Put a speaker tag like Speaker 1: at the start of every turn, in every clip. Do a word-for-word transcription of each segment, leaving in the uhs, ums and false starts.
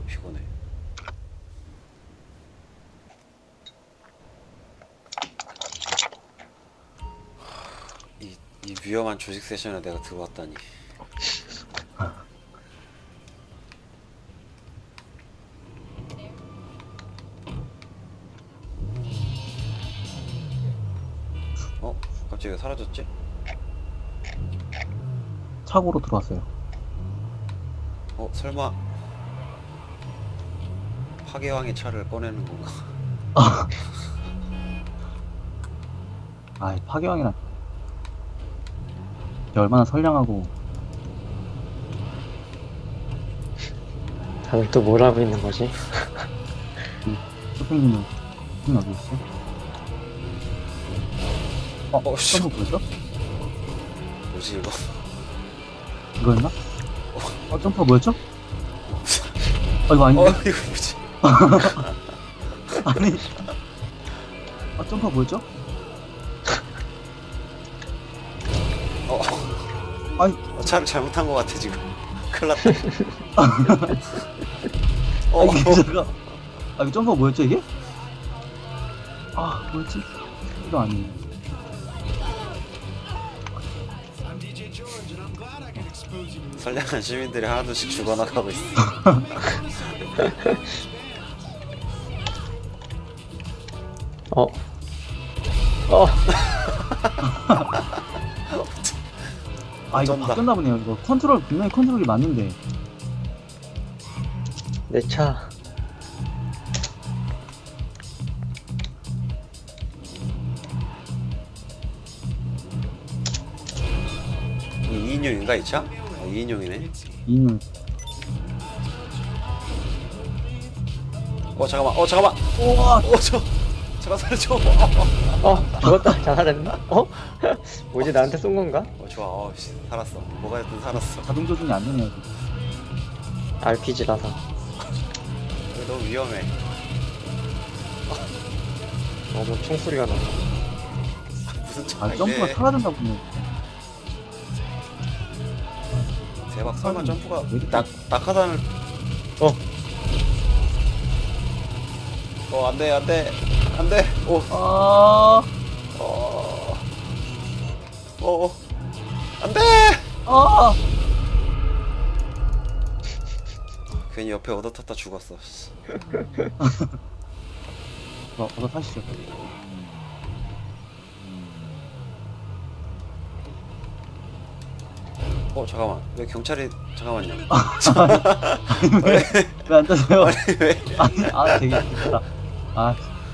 Speaker 1: 피곤해. 이, 이 위험한 조직 세션에 내가 들어왔다니. 어? 갑자기 사라졌지?
Speaker 2: 차고로 들어왔어요.
Speaker 1: 어? 설마 파괴왕의 차를 꺼내는 건가?
Speaker 2: 아, 파괴왕이란 얼마나 선량하고.
Speaker 3: 다들 또 뭘 하고 있는 거지?
Speaker 2: 쇼핑님은 쇼핑 어디 있어? 어,
Speaker 1: 어, 씨.
Speaker 2: 점프 보였어?
Speaker 1: 뭐지 이거?
Speaker 2: 이거였나? 어, 점프가 뭐였죠? 아, 이거 아닌데?
Speaker 1: 어 이거 뭐지?
Speaker 2: 아니. 아, 점프가 뭐였죠?
Speaker 1: 어,
Speaker 2: 아니,
Speaker 1: 어, 차를 잘못한 것 같아 지금. 큰일 났다. 어,
Speaker 2: 아, 이게 제가. 아, 이거 점프가 뭐였죠, 이게? 아, 뭐였지? 이거 아니에요.
Speaker 1: 선량한 시민들이 하나둘씩 죽어나가고 있어.
Speaker 3: 어? 어?
Speaker 2: 아, 이거
Speaker 1: 어쩐다.
Speaker 2: 바뀌었나 보네요. 이거 컨트롤, 분명히 컨트롤이 맞는데.
Speaker 3: 내 차.
Speaker 1: 이 인용인가 이 차? 어, 이 인용이네.
Speaker 2: 이는.
Speaker 1: 어 잠깐만. 어 잠깐만.
Speaker 2: 우와!
Speaker 1: 어저 잠깐 살려줘.
Speaker 3: 어? 죽었다. 자살했나? 어? 뭐지, 나한테 쏜 건가?
Speaker 1: 어 좋아. 어 씨, 살았어. 뭐가 됐든 살았어.
Speaker 2: 자동 조준이 안 되네요. 이거.
Speaker 3: 알피지라서.
Speaker 1: 이거 너무 위험해.
Speaker 3: 어, 뭐 총소리가 나.
Speaker 1: 무슨
Speaker 2: 아,
Speaker 1: 차인데?
Speaker 2: 점프가 사라진다 보네.
Speaker 1: 대박. 설마
Speaker 2: 아니,
Speaker 1: 점프가
Speaker 2: 왜 이렇게-
Speaker 1: 낙 낙하산을.
Speaker 3: 어?
Speaker 1: 어 안돼 안돼 안돼. 오.
Speaker 2: 아,
Speaker 1: 어. 어. 어. 안돼.
Speaker 2: 아!
Speaker 1: 괜히 옆에 얻어 탔다 죽었어. 씨.
Speaker 2: 어, 어서 타시죠.
Speaker 1: 어 잠깐만. 왜 경찰이 잠깐만요.
Speaker 2: 왜, 왜 안 타세요?
Speaker 1: 아니 왜?
Speaker 2: 아니, 아, 되게 힘들다. 아,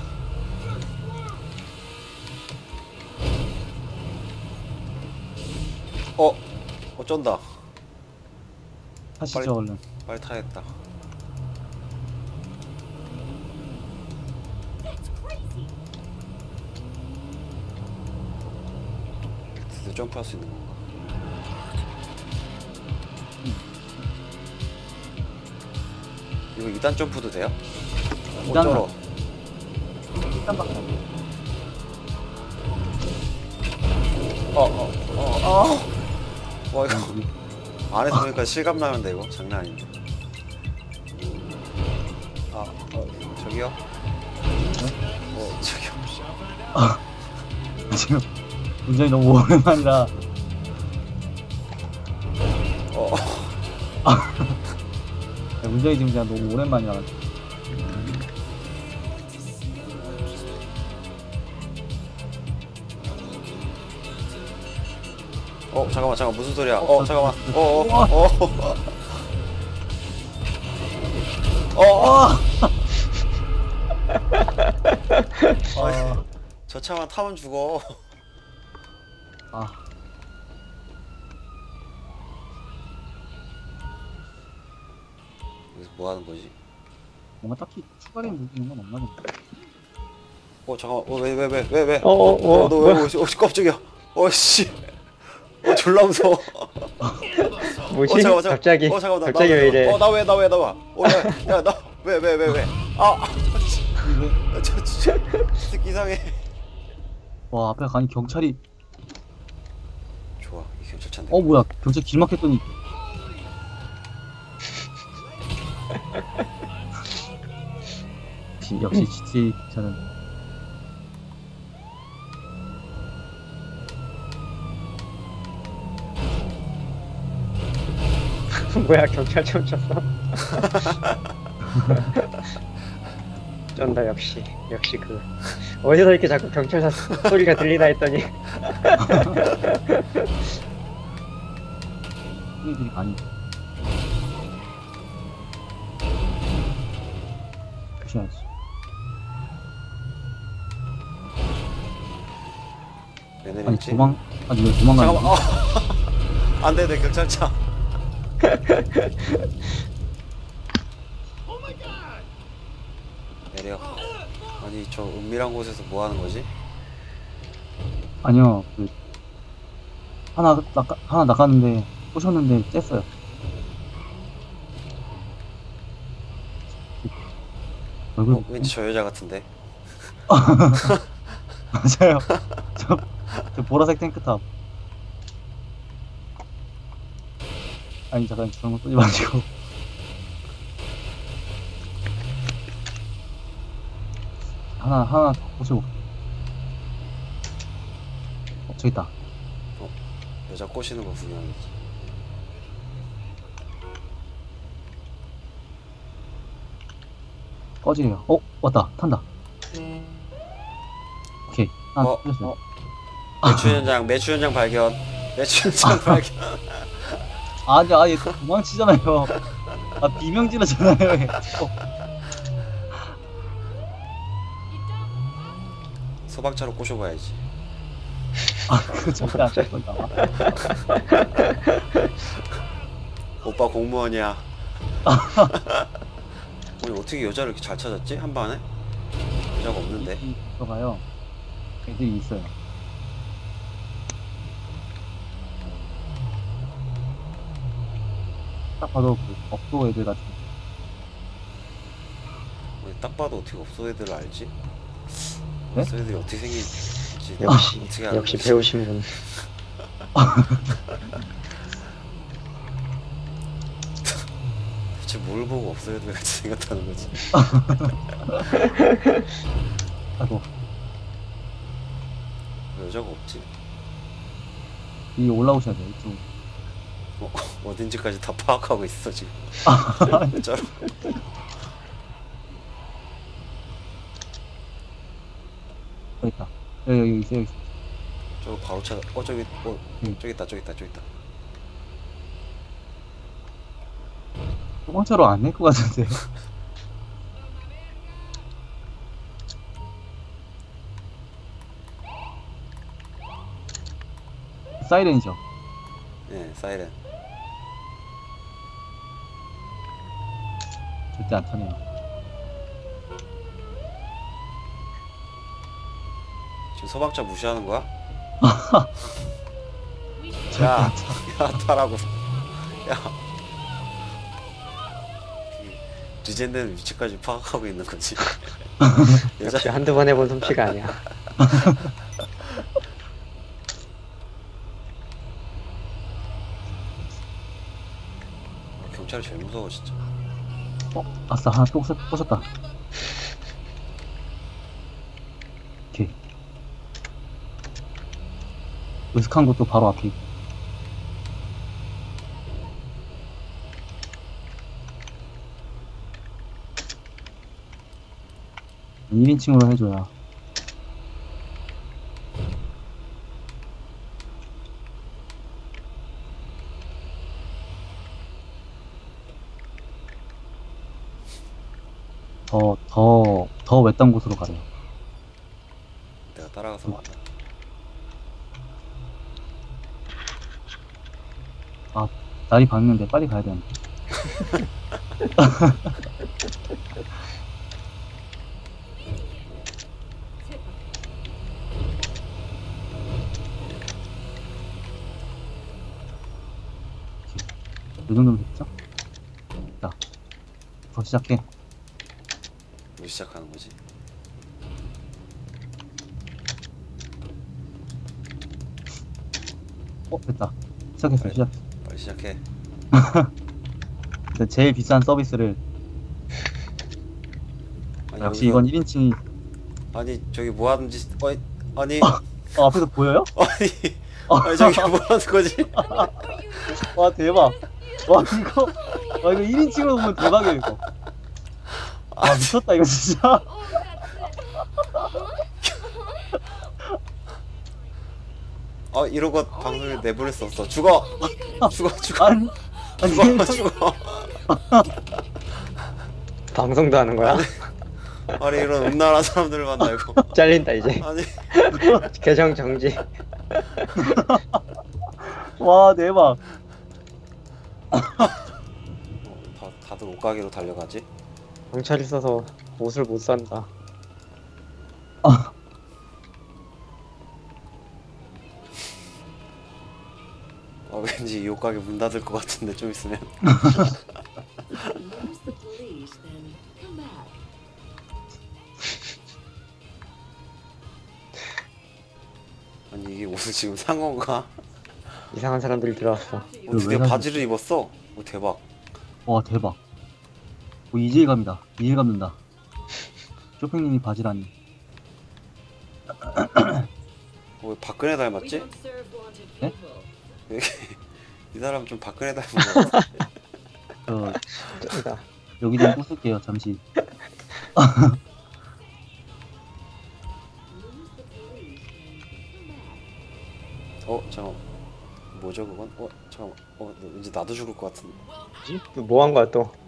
Speaker 1: 어. 어쩐다.
Speaker 2: 타시죠,
Speaker 1: 빨리-
Speaker 2: 얼른.
Speaker 1: 빨리 타야겠다. 드디어 점프할 수 있는 건가? 이거 이 단 점프도 돼요?
Speaker 2: 이 단
Speaker 1: 어쩌러?
Speaker 2: 일단 박
Speaker 1: 어, 어, 어, 어. 와, 이거 안에서 보니까 실감 나는데 이거 장난 아닌데. 아, 어, 저기요? 어, 저기요.
Speaker 2: 지금 굉장히 너무 오랜만이라.
Speaker 1: 어,
Speaker 2: 운전이 지금 그냥 너무 오랜만이라.
Speaker 1: 어, 잠깐만, 잠깐 무슨 소리야? 어,
Speaker 2: 어,
Speaker 1: 잠깐만. 어, 어,
Speaker 2: 우와.
Speaker 1: 어, 어, 어.
Speaker 2: 아,
Speaker 1: 저 차만 타면 죽어.
Speaker 2: 아,
Speaker 1: 여기서 뭐 하는 거지?
Speaker 2: 뭔가 딱히 추가된 무기는 건 없나 본데.
Speaker 1: 어, 잠깐만. 어, 왜, 왜, 왜, 왜, 왜?
Speaker 3: 어, 어, 어,
Speaker 1: 어, 너 왜,
Speaker 3: 뭐야?
Speaker 1: 어, 씨, 깜짝이야. 어, 씨. 어, 졸라 무서워.
Speaker 3: 뭐지?
Speaker 1: 어, 잠깐만, 잠깐만.
Speaker 3: 갑자기.
Speaker 1: 어, 잠깐만, 나,
Speaker 3: 갑자기
Speaker 1: 나,
Speaker 3: 왜 이래?
Speaker 1: 어, 나 왜, 나 왜, 나 왜? 어, 야, 야, 나 왜, 왜, 왜, 왜? 아, 아, 씨.
Speaker 2: 이게,
Speaker 1: 야, 저, 진짜, 새끼 이상해.
Speaker 2: 와, 앞에 가니 경찰이.
Speaker 1: 좋아, 이 경찰차인데.
Speaker 2: 어, 뭐야, 경찰 길 막혔더니. 역시 역시 지티 저는
Speaker 3: 뭐야 경찰차 훔쳤어. 쩐다 역시 역시 그 어디서 이렇게 자꾸 경찰차 소리가 들리나 했더니
Speaker 2: 형님들이 많이 조심하지.
Speaker 1: 왜
Speaker 2: 아니
Speaker 1: 내렸지?
Speaker 2: 도망 아니 왜 도망가는
Speaker 1: 잠깐만. 어. 안돼 내 경찰차. 내려. 아니 저 은밀한 곳에서 뭐 하는 거지?
Speaker 2: 아니요 그 하나 나가 하나 나갔는데 꼬셨는데 쬐어요. 얼굴
Speaker 1: 어, 왠지 저 여자 같은데.
Speaker 2: 맞아요. 저, 저 보라색 탱크탑. 아니 잠깐 저런 거 쏘지 마시고. 하나 하나 더 꼬시고. 어, 저기 있다.
Speaker 1: 여자 꼬시는 거 구경이지.
Speaker 2: 꺼지래요. 어 왔다 탄다. 오케이 하나
Speaker 1: 어,
Speaker 2: 꼬셨어요.
Speaker 1: 어. 매출 현장 매출 현장 발견. 매출 현장 발견.
Speaker 2: 아니 아니 도망치잖아요. 아 비명지르잖아요. 얘. 어,
Speaker 1: 소박차로 꼬셔봐야지.
Speaker 2: 아 그거 절대 안 될 건다.
Speaker 1: 오빠 공무원이야. 아니 어떻게 여자를 이렇게 잘 찾았지? 한 반에? 여자가 없는데.
Speaker 2: 들어가요. 애들이 있어요. 딱 봐도 그 업소 애들 같은.
Speaker 1: 아니, 딱 봐도 어떻게 없어 애들을 알지?
Speaker 2: 네?
Speaker 1: 없어 애들이 어떻게 생긴지
Speaker 3: 역시
Speaker 1: 어떻게 아는
Speaker 3: 역시
Speaker 1: 거지?
Speaker 3: 배우신 분.
Speaker 1: 대체 뭘 보고 없어 애들 같이 생겼다는 거지?
Speaker 2: 아이고
Speaker 1: 왜 여자가 없지?
Speaker 2: 이 올라오셔야 돼요. 이쪽.
Speaker 1: 어, 어딘지까지 다 파악하고 있어 지금. 진짜로.
Speaker 2: 여기 있다. 여기 여기 있어 여기 있어.
Speaker 1: 저거 바로 찾아. 어 저기 어
Speaker 2: 응.
Speaker 1: 저기 있다 저기 있다 저기 있다.
Speaker 2: 소방차로 안 낼 것 같은데. 사이렌이죠.
Speaker 1: 예 사이렌.
Speaker 2: 절대 안 타네요.
Speaker 1: 지금 소방차 무시하는 거야?
Speaker 2: 절대
Speaker 1: 야,
Speaker 2: 안 타.
Speaker 1: 야 타라고. 야. 이 리젠되는 위치까지 파악하고 있는 거지. 여자
Speaker 3: 역시 한두 번 해본 솜씨가 아니야.
Speaker 1: 경찰이 제일 무서워 진짜.
Speaker 2: 어 아싸 하나 또 쏘- 쏘셨다. 오케이. 으슥한 것도 바로 앞에 있고. 일 인칭으로 해줘야. 더, 더, 더 외딴 곳으로 가래요.
Speaker 1: 내가 따라가서 만나.
Speaker 2: 아, 날이 밝는데 빨리 가야 되는데. 이 정도면 됐죠? 자, 더 시작해.
Speaker 1: 뭐 시작하는 거지?
Speaker 2: 어, 됐다. 시작했어, 시작.
Speaker 1: 빨리 시작해.
Speaker 2: 근데 제일 비싼 서비스를
Speaker 1: 아니,
Speaker 2: 역시
Speaker 1: 여기서-
Speaker 2: 이건 일 인칭이
Speaker 1: 아니 저기 뭐 하는 짓 어이 아니
Speaker 2: 어, 앞에서 보여요?
Speaker 1: 아니 아니 저기 뭐 하는 거지?
Speaker 2: 와 대박. 와 이거 와 이거 일 인칭으로 보면 대박이야 이거. 와 미쳤다 이거 진짜.
Speaker 1: 아 이러고 방송에 내보낼 수 없어. 죽어 죽어 죽어
Speaker 2: 아니 아니
Speaker 1: 죽어 죽어.
Speaker 3: 방송도 하는 거야?
Speaker 1: 아니 이런 음란한 사람들을 만나고
Speaker 3: 잘린다 이제.
Speaker 1: 아니
Speaker 3: 계정 정지.
Speaker 2: 와 대박.
Speaker 1: 어, 다, 다들 옷가게로 달려가지?
Speaker 3: 경찰 있어서 옷을 못 산다.
Speaker 2: 아,
Speaker 1: 아 왠지 이 옷가게 문 닫을 것 같은데 좀 있으면.
Speaker 4: Lose the police, then come back.
Speaker 1: 아니 이게 옷을 지금 산 건가?
Speaker 3: 이상한 사람들이 들어왔어.
Speaker 1: 어,
Speaker 2: 왜
Speaker 1: 드디어
Speaker 2: 사지?
Speaker 1: 바지를 입었어. 오 대박.
Speaker 2: 와 대박. 오 이질감이다. 이질감 든다. 쇼핑님이 바지라니.
Speaker 1: 어, 왜 박근혜 닮았지?
Speaker 2: 네?
Speaker 1: 왜 이렇게 이 사람 좀 박근혜 닮은 거 같아.
Speaker 2: 저
Speaker 3: 쩐다.
Speaker 2: 여기 좀 부술게요 잠시.
Speaker 1: 어 잠깐 뭐죠 그건? 어 잠깐 어 왠지 나도 죽을 것 같은데.
Speaker 3: 뭐 한 거야 또?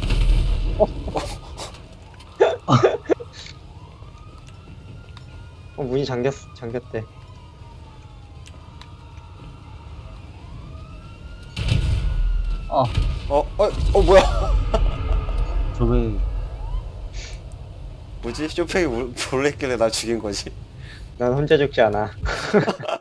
Speaker 3: 어 문이 잠겼 잠겼대.
Speaker 2: 아
Speaker 1: 어? 어? 어 뭐야?
Speaker 2: 저 왜
Speaker 1: 뭐지? 쇼팽이 몰래 있길래 날 죽인 거지?
Speaker 3: 난 혼자 죽지 않아.